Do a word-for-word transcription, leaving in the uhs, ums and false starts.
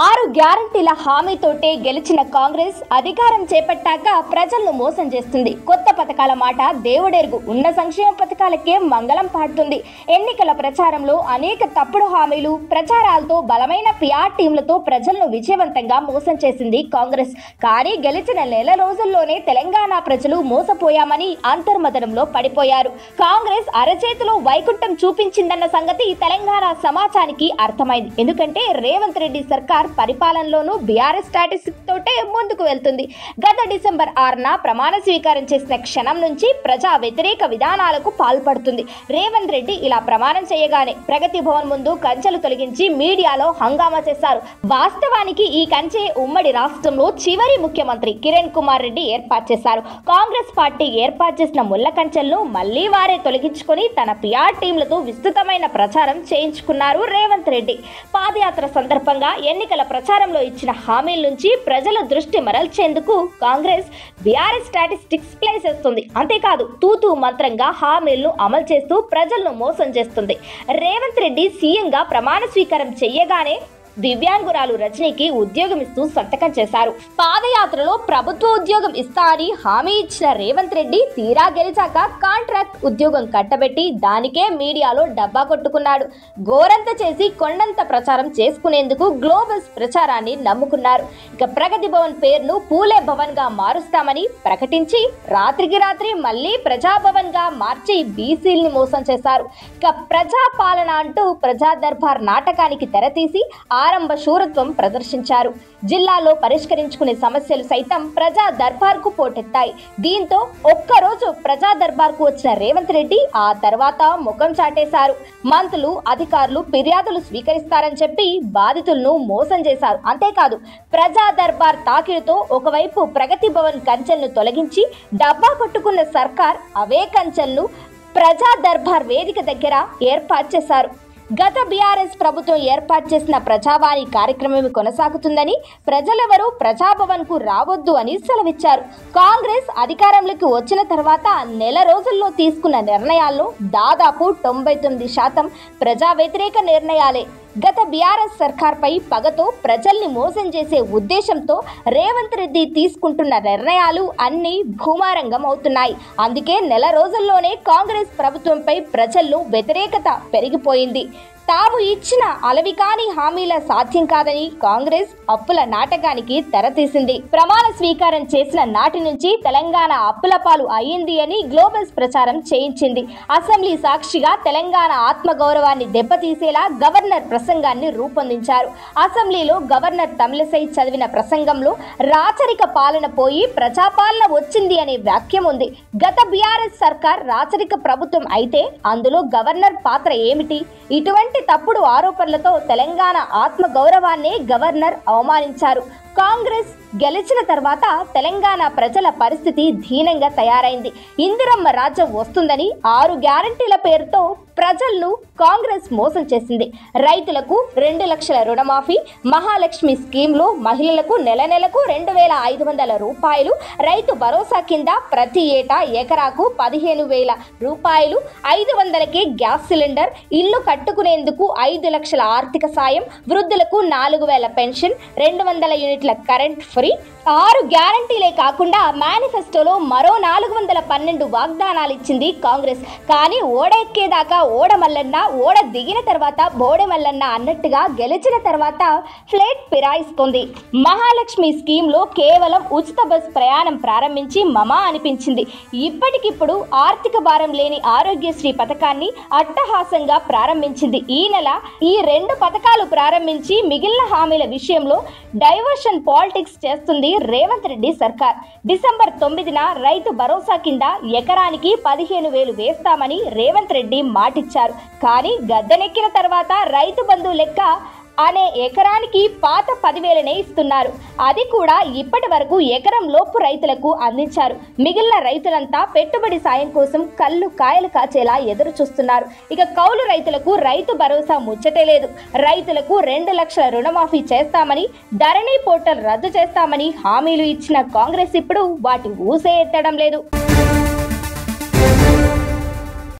ఆరు గ్యారంటీల హామీతోటే గెలిచిన కాంగ్రెస్ అధికారం చేపట్టాక ప్రజలను మోసం చేస్తుంది. కొత్త పథకాల మాట దేవుడెరుగు, ఉన్న సంక్షేమ పథకాలకే మంగళం పాడుతుంది. ఎన్నికల ప్రచారంలో అనేక తప్పుడు హామీలు, ప్రచారాలతో బలమైన పిఆర్ టీంలతో ప్రజలను విజయవంతంగా మోసం చేసింది కాంగ్రెస్. కానీ గెలిచిన నెల రోజుల్లోనే తెలంగాణ ప్రజలు మోసపోయామని అంతర్మదనంలో పడిపోయారు. కాంగ్రెస్ అరచేతిలో వైకుంఠం చూపించిందన్న సంగతి తెలంగాణ సమాజానికి అర్థమైంది. ఎందుకంటే రేవంత్ రెడ్డి సర్కార్ పరిపాలనలోనూ బీఆర్ఎస్ స్టాటిస్టిక్స్ తోటే ముందుకు వెళ్తుంది. గత డిసెంబర్ ఆరున ప్రమాణ స్వీకారం చేసిన క్షణం నుంచి ప్రజా వ్యతిరేక విధానాలకు పాల్పడుతుంది. రేవంత్ రెడ్డి ఇలా ప్రమాణం చేయగానే ప్రగతి భవన్ ముందు కంచెలు తొలగించి మీడియాలో హంగామా చేశారు. వాస్తవానికి ఈ కంచె ఉమ్మడి రాష్ట్రంలో చివరి ముఖ్యమంత్రి కిరణ్ కుమార్ రెడ్డి ఏర్పాటు చేశారు. కాంగ్రెస్ పార్టీ ఏర్పాటు చేసిన ముళ్ళ కంచెలను మళ్లీ వారే తొలగించుకొని తన పిఆర్ టీంలతో విస్తృతమైన ప్రచారం చేయించుకున్నారు రేవంత్ రెడ్డి. పాదయాత్ర సందర్భంగా ఎన్నికల ప్రచారంలో ఇచ్చిన హామీల నుంచి ప్రజల దృష్టి మరల్చేందుకు కాంగ్రెస్ బీఆర్ఎస్ స్టాటిస్టిక్స్ ప్లే చేస్తుంది. అంతేకాదు తూతూ మంత్రంగా హామీలను అమలు చేస్తూ ప్రజలను మోసం చేస్తుంది. రేవంత్ రెడ్డి సీఎంగా ప్రమాణ స్వీకారం చేయగానే దివ్యాంగురాలు రజనీకి ఉద్యోగం ఇస్తూ సంతకం చేశారు. పాదయాత్రలో ప్రభుత్వ ఉద్యోగం ఇస్తా అని హామీ ఇచ్చిన రేవంత్ రెడ్డి తీరా గెలిచాక కాంట్రాక్ట్ ఉద్యోగం కట్టబెట్టి దానికే మీడియాలో డబ్బా కొట్టుకున్నాడు. గోరంత చేసి కొండంత ప్రచారం చేసుకునేందుకు గ్లోబల్స్ ప్రచారాన్ని నమ్ముకున్నారు. ఇక ప్రగతి భవన్ పేరును పూలే భవన్ గా మారుస్తామని ప్రకటించి రాత్రికి రాత్రి మళ్లీ ప్రజాభవన్ గా మార్చి బీసీల్ని మోసం చేశారు. ఇక ప్రజా పాలన అంటూ ప్రజా దర్బార్ నాటకానికి తెరతీసి ఆరంభ శూరత్వం ప్రదర్శించారు. జిల్లాలో పరిష్కరించుకునే సమస్యలు సైతం ప్రజా దర్బార్ కు పోటెత్తాయి. దీంతో ఒక్కరోజు ప్రజా దర్బార్ కు వచ్చిన రేవంత్ రెడ్డి ఆ తర్వాత ముఖం చాటేశారు. మంత్రులు, అధికారులు ఫిర్యాదులు స్వీకరిస్తారని చెప్పి బాధితులను మోసం చేశారు. అంతేకాదు ప్రజా దర్బార్ తాకిడితో ఒకవైపు ప్రగతి భవన్ కంచెలను తొలగించి డబ్బా కొట్టుకున్న సర్కార్ అవే కంచెలను ప్రజా దర్బార్ వేదిక దగ్గర ఏర్పాటు చేశారు. గత బీఆర్ఎస్ ప్రభుత్వం ఏర్పాటు చేసిన ప్రజావాణి కార్యక్రమం కొనసాగుతుందని, ప్రజలెవరూ ప్రజాభవన్ కు రావద్దు అని సెలవిచ్చారు. కాంగ్రెస్ అధికారంలోకి వచ్చిన తర్వాత నెల రోజుల్లో తీసుకున్న నిర్ణయాల్లో దాదాపు తొంభై తొమ్మిది శాతం ప్రజా వ్యతిరేక నిర్ణయాలే. గత బీఆర్ఎస్ సర్కార్పై పగతో ప్రజల్ని మోసం చేసే ఉద్దేశంతో రేవంత్ రెడ్డి తీసుకుంటున్న నిర్ణయాలు అన్నీ భూమారంగం అవుతున్నాయి. అందుకే నెల రోజుల్లోనే కాంగ్రెస్ ప్రభుత్వంపై ప్రజల్లో వ్యతిరేకత పెరిగిపోయింది. తాము ఇచ్చిన అలవికాని హామీల సాధ్యం కాదని కాంగ్రెస్ అప్పుల నాటకానికి తెరతీసింది. ప్రమాణ స్వీకారం చేసిన నాటి నుంచి తెలంగాణ అప్పుల పాలు అయ్యింది అని గ్లోబల్స్ ప్రచారం చేయించింది. అసెంబ్లీ సాక్షిగా తెలంగాణ ఆత్మగౌరవాన్ని దెబ్బతీసేలా గవర్నర్ ప్రసంగాన్ని రూపొందించారు. అసెంబ్లీలో గవర్నర్ తమిళసై చదివిన ప్రసంగంలో రాచరిక పాలన పోయి ప్రజాపాలన వచ్చింది అనే వాక్యం ఉంది. గత బీఆర్ఎస్ సర్కార్ రాచరిక ప్రభుత్వం అయితే అందులో గవర్నర్ పాత్ర ఏమిటి? ఇటువంటి తప్పుడు ఆరోపణలతో తెలంగాణ ఆత్మ గౌరవాన్ని గవర్నర్ అవమానించారు. కాంగ్రెస్ గెలిచిన తర్వాత తెలంగాణ ప్రజల పరిస్థితి దీనంగా తయారైంది. ఇందిరమ్మ రాజ్యం వస్తుందని ఆరు గ్యారంటీల పేరుతో ప్రజలను కాంగ్రెస్ మోసం చేసింది. రైతులకు రెండు లక్షల రుణమాఫీ, మహాలక్ష్మి స్కీమ్లో మహిళలకు నెల నెలకు రెండు వేల ఐదు వందల రూపాయలు, రైతు భరోసా కింద ప్రతి ఏటా ఎకరాకు పదిహేను వేల రూపాయలు, ఐదు వందలకే గ్యాస్ సిలిండర్, ఇల్లు కట్టుకునేందుకు ఐదు లక్షల ఆర్థిక సాయం, వృద్ధులకు నాలుగు వేల పెన్షన్, రెండు వందల యూనిట్ల కరెంట్ ఫ్రీ. ఆరు గ్యారంటీలే కాకుండా మేనిఫెస్టోలో మరో నాలుగు వందల పన్నెండు వాగ్దానాలు ఇచ్చింది కాంగ్రెస్. కానీ ఓడ ఎక్కేదాకా ఓడ మల్లన్న, ఓడ దిగిన తర్వాత బోడె మల్లన్న అన్నట్టుగా గెలిచిన తర్వాత ఫ్లైట్ ఫిరాయిస్తుంది. మహాలక్ష్మి స్కీమ్లో కేవలం ఉచిత బస్ ప్రయాణం ప్రారంభించి మమా అనిపించింది. ఇప్పటికిప్పుడు ఆర్థిక భారం లేని ఆరోగ్యశ్రీ పథకాన్ని అట్టహాసంగా ప్రారంభించింది. ఈ నెల ఈ రెండు పథకాలు ప్రారంభించి మిగిలిన హామీల విషయంలో డైవర్షన్ పాలిటిక్స్ చేస్తుంది రేవంత్ రెడ్డి సర్కార్. డిసెంబర్ తొమ్మిదిన రైతు భరోసా కింద ఎకరానికి పదిహేను వేలు వేస్తామని రేవంత్ రెడ్డి మాటిచ్చారు. కానీ గద్దెనెక్కిన తర్వాత రైతు బంధు లెక్క అనే ఎకరానికి పాత పదివేలనే ఇస్తున్నారు. అది కూడా ఇప్పటి వరకు ఎకరం లోపు రైతులకు అందించారు. మిగిలిన రైతులంతా పెట్టుబడి సాయం కోసం కళ్ళు కాయలు కాచేలా ఎదురు చూస్తున్నారు. ఇక కౌలు రైతులకు రైతు భరోసా ముచ్చటే లేదు. రైతులకు రెండు లక్షల రుణమాఫీ చేస్తామని, ధరణి పోర్టల్ రద్దు చేస్తామని హామీలు ఇచ్చిన కాంగ్రెస్ ఇప్పుడు వాటి ఊసే ఎత్తడం లేదు.